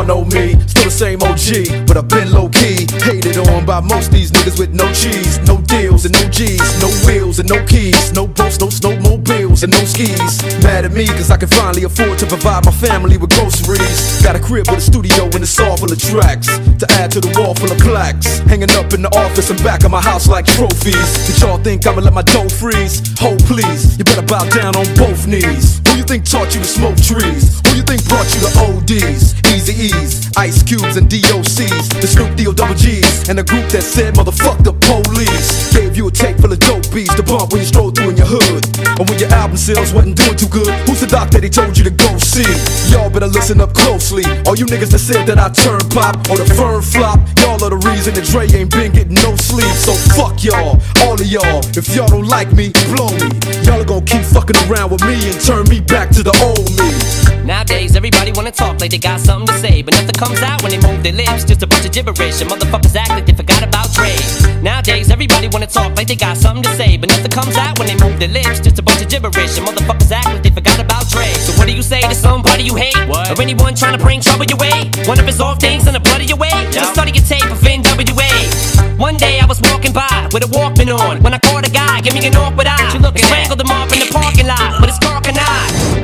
know me, still the same OG, but I've been low-key. Hated on by most these niggas with no cheese, no deals and no G's, no wheels and no keys, no boats, no snowmobiles and no skis. Mad at me cause I can finally afford to provide my family with groceries. Got a crib with a studio and it's all full of tracks to add to the wall full of plaques, hanging up in the office and back of my house like trophies. Did y'all think I'ma let my dough freeze? Hold please, you better bow down on both knees. Who you think taught you to smoke trees? Who you think brought you to ODs, Easy E's, Ice Cubes and DOCs, the Snoop D-O-double-G's, and the group that said motherfuck the police? Gave you a tape full of dope beats to bump when you stroll through in your hood, or when your album sales wasn't doing too good. Who's the doc that he told you to go see? Y'all better listen up closely. All you niggas that said that I turn pop or the firm flop, y'all are the reason that Dre ain't been getting no sleep. So fuck y'all, all of y'all. If y'all don't like me, blow me. Y'all are gonna keep fucking around with me and turn me back to the old me. Nowadays everybody wanna talk like they got something to say, but nothing comes out when they move their lips, just a bunch of gibberish, and motherfuckers act like they forgot about Dre. Nowadays everybody wanna talk like they got something to say, but nothing comes out when they move their lips, just a bunch of gibberish, and motherfuckers act like they forgot about Dre. So what do you say to somebody you hate? What? Or anyone trying to bring trouble your way? One of his off things in the blood of your way? Just study your tape of NWA. One day I was walking by with a Walkman on, when I caught a guy, give me an awkward eye. You looking strangled him off in the parking lot with his cock and eye.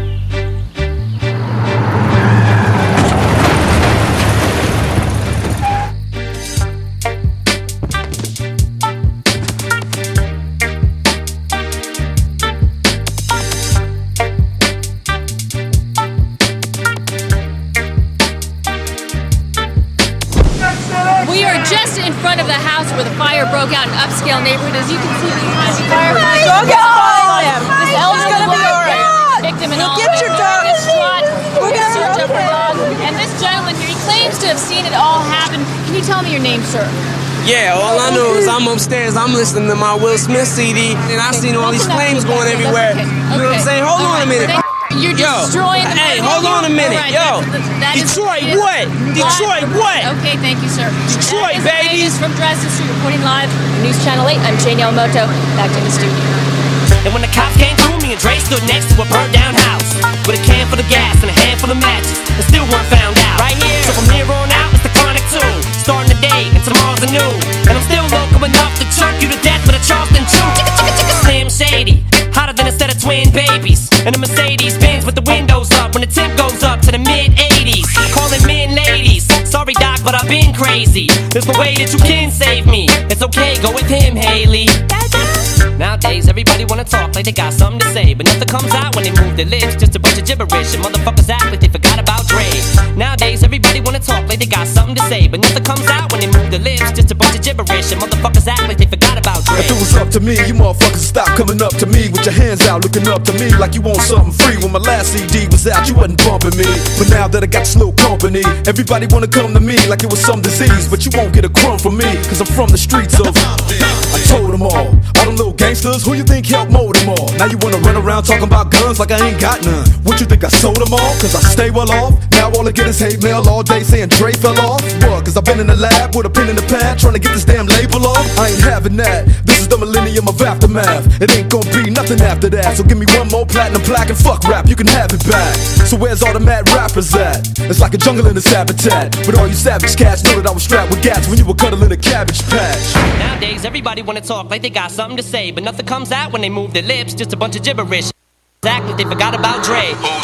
We are just in front of the house where the fire broke out in upscale neighborhood. As you can see behind the firefighters, this elderly woman, victim and all, distraught, in search of her dog. And this gentleman here, he claims to have seen it all happen. Can you tell me your name, sir? Yeah, all I know is I'm upstairs, I'm listening to my Will Smith CD, and I seen all these flames going everywhere. You know what I'm saying? Hold on a minute. You're destroying the hey, hold on a minute. Right. Yo, Detroit what? Detroit what? Okay, thank you, sir. Detroit, baby. From Dresden Street, reporting live from News Channel 8. I'm Jane Yamamoto, back to the studio. And when the cops came through, me and Dre stood next to a burnt down house with a can full of gas and a handful of matches, and still weren't found out. Right here. So from here on out, it's the Chronic 2. Starting the day, and tomorrow's a new. And I'm still local enough to choke you to death with a Charleston chew. Slim Shady, hotter than a set of twin babies. And a Mercedes Benz with the windows up when the temp goes up to the mid-80s. Calling men ladies. Sorry, Doc, but I've been crazy. There's no way that you can save me. It's okay, go with him, Haley. Nowadays, everybody wanna talk like they got something to say, but nothing comes out when they move their lips, just a bunch of gibberish, and motherfuckers act like they forgot about Dre. Nowadays, everybody wanna talk like they got something to say, but nothing comes out when they move their lips, just a bunch of gibberish, and motherfuckers act like they forgot about Dre. If it was up to me, you motherfuckers would stop coming up to me with your hands out, looking up to me like you want something free. When my last CD was out, you wasn't bumping me, but now that I got this little company, everybody wanna come to me like it was some disease, but you won't get a crumb from me, cause I'm from the streets of I told them all them little gangsters, who you think helped mold them all? Now you wanna run around talking about guns like I ain't got none. What you think, I sold them all? Cause I stay well off. Now all I get is hate mail all day saying Dre fell off. What? Cause I've been in the lab with a pen in the pad trying to get this damn label off. I ain't having that. This is the millennium of aftermath. It ain't gonna be nothing after that. So give me one more platinum plaque and fuck rap, you can have it back. So where's all the mad rappers at? It's like a jungle in its habitat. But all you savage cats know that I was strapped with gats when you were cuddling a cabbage patch. Nowadays, everybody wanna talk like they got something to say, but nothing comes out when they move their lips, just a bunch of gibberish. Act like they forgot about Dre.